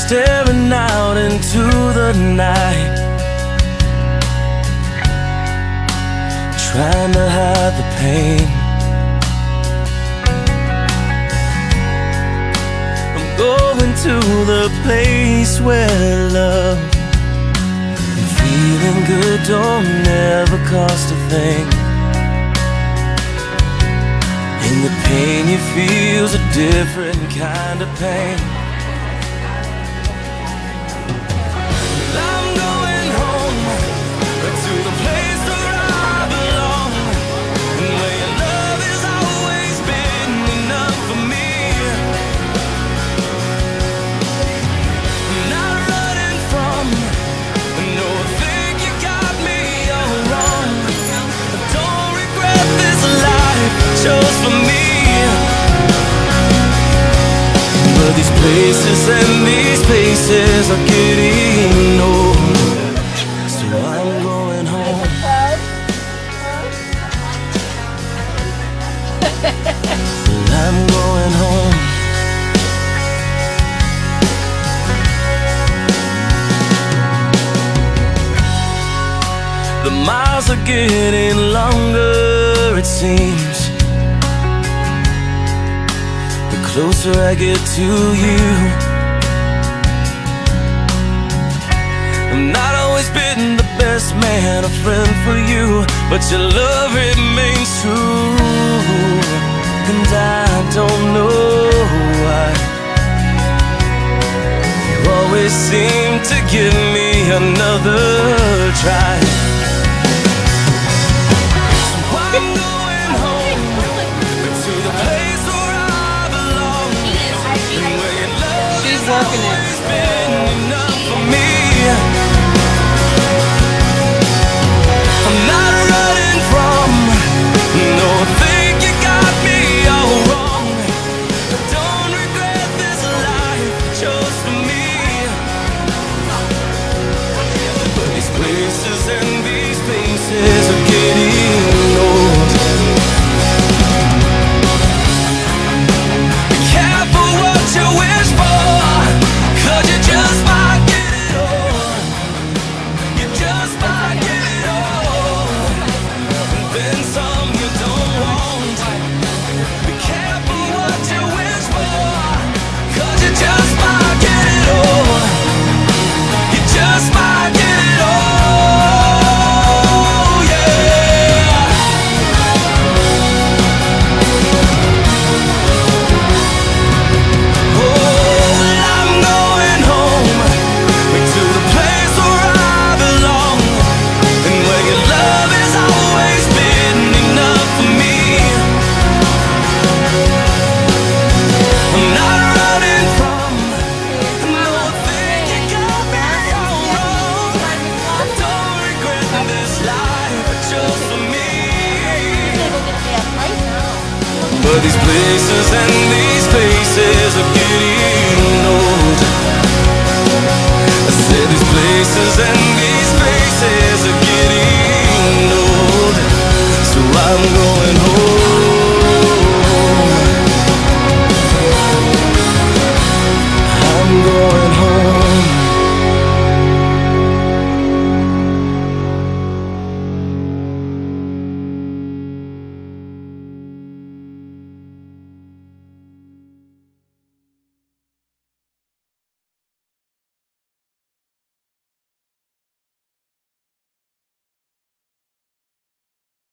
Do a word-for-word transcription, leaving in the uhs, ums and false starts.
staring out into the night, trying to hide the pain. I'm going to the place where love and feeling good don't never cost a thing. And the pain you feel's a different kind of pain. I'm going home to the place where I belong, and where your love has always been enough for me. I'm not running from, no, I think you got me all wrong. I don't regret this life I chose for me. But these places and these places are getting old, so I'm going home. Well, I'm going home. The miles are getting longer, it seems, the closer I get to you. I've not always been the best man, a friend for you, but your love remains true. And I don't know why you always seem to give me another try. I'm going home to the place where I belong, and where your love has always been enough for me. I'm not running from, no, I think you got me all wrong. I don't regret this life I chose for me. But these places and these places are getting old. Be careful what you wish for, 'cause you just might get it all. You just might get it all, and then some you don't want. Be careful what you wish for, 'cause you just might get it all. You just might get it all. But these places and these places are getting